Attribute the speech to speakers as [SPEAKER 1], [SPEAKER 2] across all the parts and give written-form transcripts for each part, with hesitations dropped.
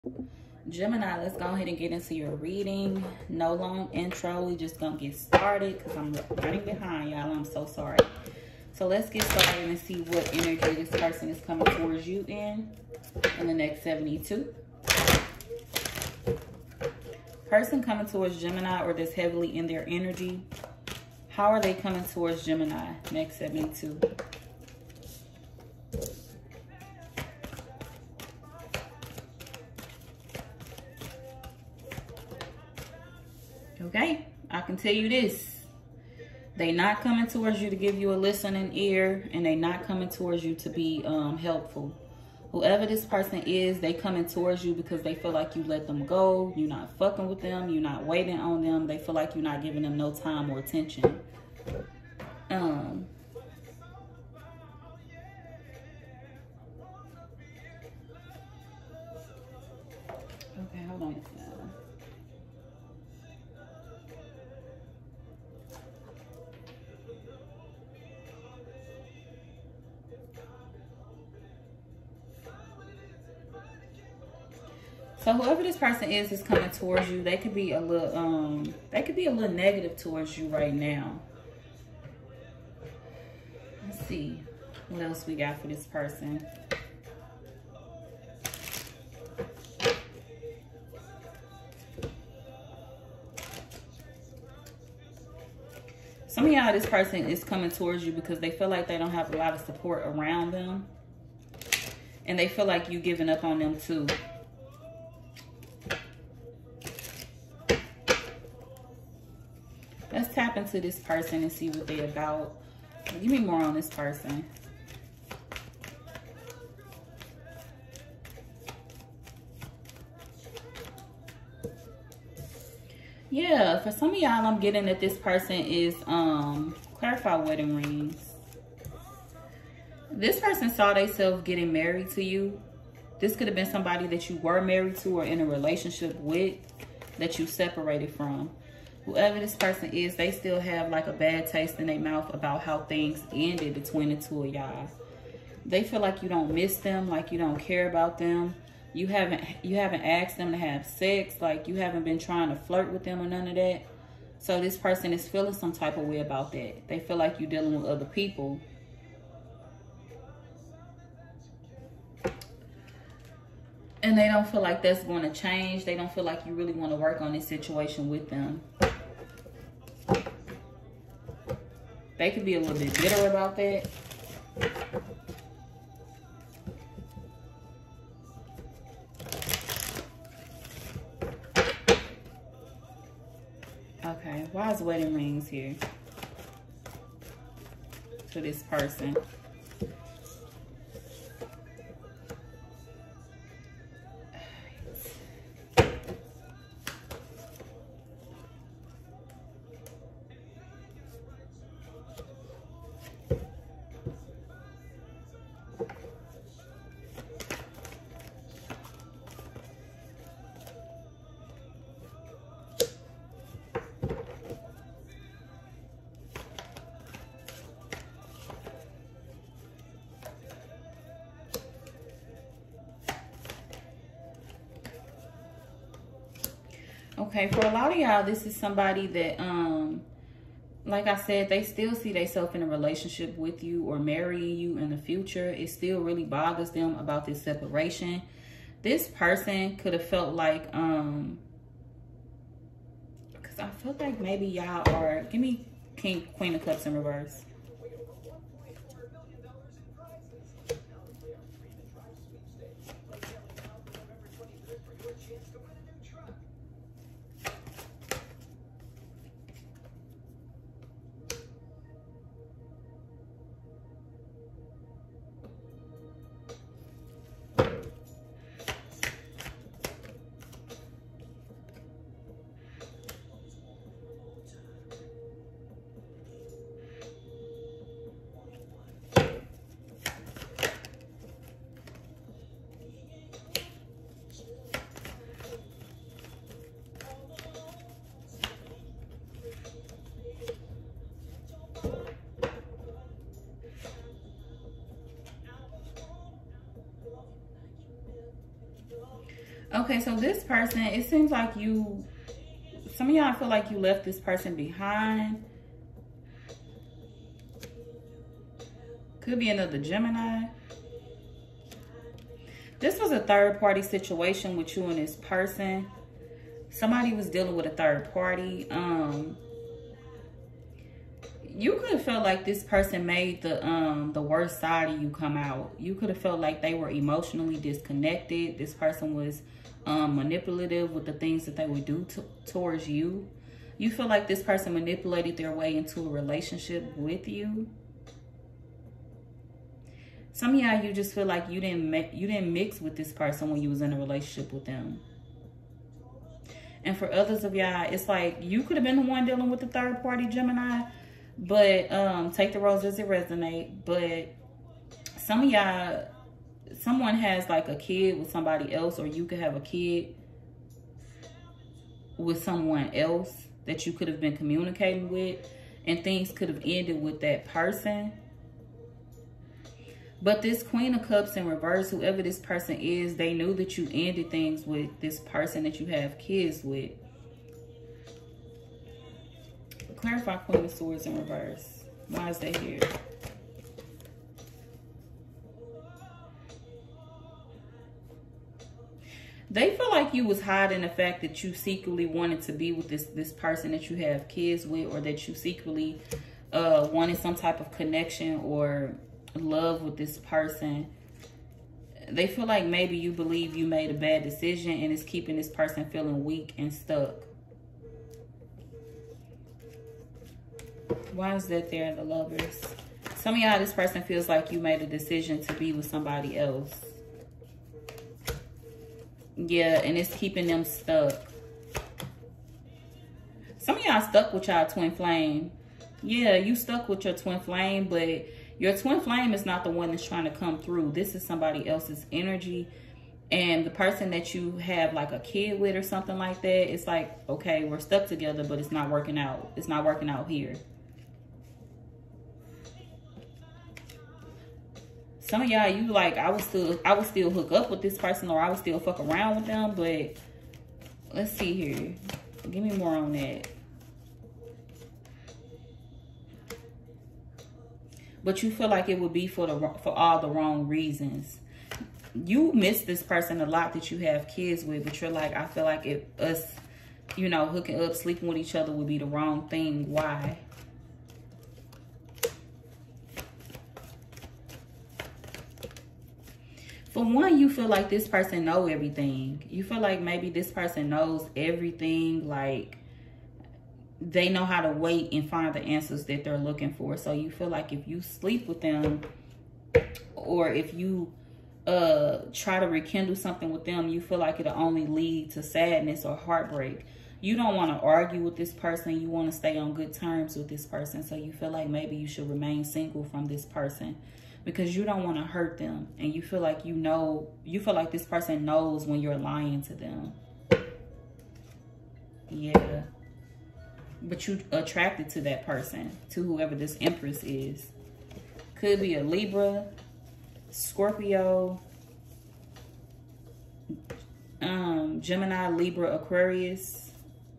[SPEAKER 1] Gemini, let's go ahead and get into your reading. No long intro. We just gonna get started because I'm running behind, y'all. I'm so sorry. So let's get started and see what energy this person is coming towards you in the next 72. Person coming towards Gemini or that's heavily in their energy. How are they coming towards Gemini next 72? Okay, I can tell you this. They not coming towards you to give you a listening ear, and they not coming towards you to be helpful. Whoever this person is, they coming towards you because they feel like you let them go. You're not fucking with them. You're not waiting on them. They feel like you're not giving them no time or attention. Okay, hold on. So whoever this person is coming towards you, they could be a little negative towards you right now. Let's see what else we got for this person. Some of y'all, this person is coming towards you because they feel like they don't have a lot of support around them. And they feel like you giving up on them too. Let's tap into this person and see what they're about. Give me more on this person. Yeah, for some of y'all, I'm getting that this person is, clarify wedding rings. This person saw themselves getting married to you. This could have been somebody that you were married to or in a relationship with that you separated from. Whoever this person is, they still have like a bad taste in their mouth about how things ended between the two of y'all. They feel like you don't miss them, like you don't care about them. You haven't asked them to have sex, like you haven't been trying to flirt with them or none of that. So this person is feeling some type of way about that. They feel like you're dealing with other people. And they don't feel like that's going to change. They don't feel like you really want to work on this situation with them. They could be a little bit bitter about that. Okay, why is wedding rings here to this person? Okay, for a lot of y'all, this is somebody that, like I said, they still see themselves in a relationship with you or marrying you in the future. It still really bothers them about this separation. This person could have felt like, because I feel like maybe y'all are, give me Queen of Cups in reverse. Okay, so this person, it seems like some of y'all feel like you left this person behind. Could be another Gemini. This was a third party situation with you and this person. Somebody was dealing with a third party. You could have felt like this person made the worst side of you come out. You could have felt like they were emotionally disconnected. This person was manipulative with the things that they would do towards you. You feel like this person manipulated their way into a relationship with you. Some of y'all, you just feel like you didn't mix with this person when you was in a relationship with them. And for others of y'all, it's like you could have been the one dealing with the third party Gemini, but take the rose as it resonate. But some of y'all, someone has like a kid with somebody else, or you could have a kid with someone else that you could have been communicating with, and things could have ended with that person. But this Queen of Cups in reverse, whoever this person is, they knew that you ended things with this person that you have kids with. Clarify Queen of Swords in reverse. Why is that here? They feel like you was hiding the fact that you secretly wanted to be with this person that you have kids with, or that you secretly wanted some type of connection or love with this person. They feel like maybe you believe you made a bad decision, and it's keeping this person feeling weak and stuck. Why is that there in the Lovers? Some of y'all, this person feels like you made a decision to be with somebody else. Yeah, and it's keeping them stuck. Some of y'all stuck with y'all twin flame. Yeah, you stuck with your twin flame, but your twin flame is not the one that's trying to come through. This is somebody else's energy. And the person that you have like a kid with or something like that, it's like, okay, we're stuck together, but it's not working out. It's not working out here. Some of y'all, you like, I would still hook up with this person, or I would still fuck around with them, but let's see here. Give me more on that. But you feel like it would be for all the wrong reasons. You miss this person a lot that you have kids with, but you're like, I feel like if us, you know, hooking up, sleeping with each other would be the wrong thing. Why? For one, you feel like this person know everything. You feel like maybe this person knows everything, like they know how to wait and find the answers that they're looking for. So you feel like if you sleep with them, or if you try to rekindle something with them, you feel like it'll only lead to sadness or heartbreak. You don't want to argue with this person. You want to stay on good terms with this person. So you feel like maybe you should remain single from this person, because you don't want to hurt them. And you feel like you feel like this person knows when you're lying to them. Yeah. But you attracted to that person, to whoever this Empress is. Could be a Libra, Scorpio, Gemini, Libra, Aquarius,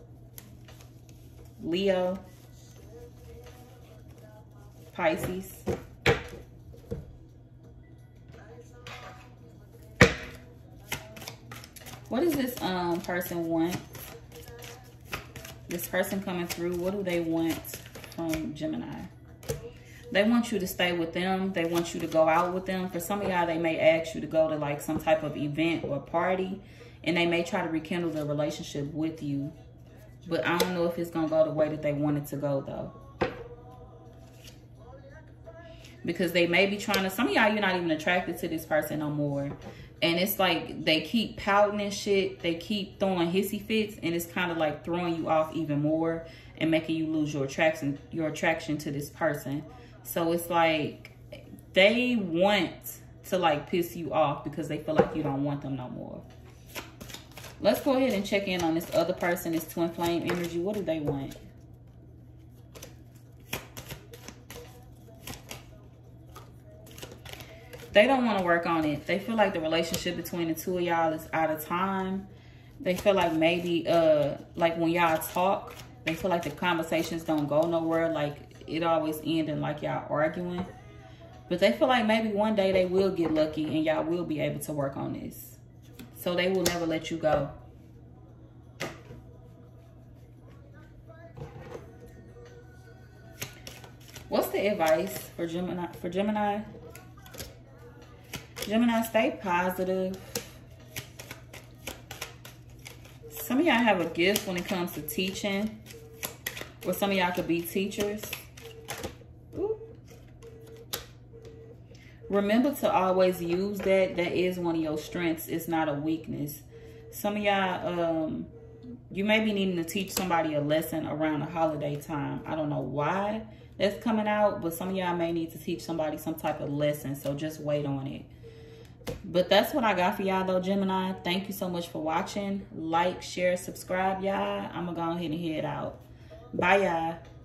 [SPEAKER 1] Leo, Pisces. What does this person want? This person coming through, what do they want from Gemini? They want you to stay with them. They want you to go out with them. For some of y'all, they may ask you to go to like some type of event or party, and they may try to rekindle the relationship with you. But I don't know if it's going to go the way that they want it to go, though. Because they may be trying to, some of y'all, you're not even attracted to this person no more. And it's like they keep pouting and shit. They keep throwing hissy fits, and it's kind of like throwing you off even more and making you lose your attraction to this person. So it's like they want to like piss you off because they feel like you don't want them no more. Let's go ahead and check in on this other person, this twin flame energy. What do they want? They don't want to work on it. They feel like the relationship between the two of y'all is out of time. They feel like maybe, like when y'all talk, they feel like the conversations don't go nowhere. Like it always ends in like y'all arguing. But they feel like maybe one day they will get lucky and y'all will be able to work on this. So they will never let you go. What's the advice for Gemini? Gemini, stay positive. Some of y'all have a gift when it comes to teaching. Or some of y'all could be teachers. Ooh. Remember to always use that. That is one of your strengths. It's not a weakness. Some of y'all, you may be needing to teach somebody a lesson around the holiday time. I don't know why that's coming out, but some of y'all may need to teach somebody some type of lesson. So just wait on it. But that's what I got for y'all though, Gemini. Thank you so much for watching. Like, share, subscribe, y'all. I'm gonna go ahead and head out. Bye, y'all.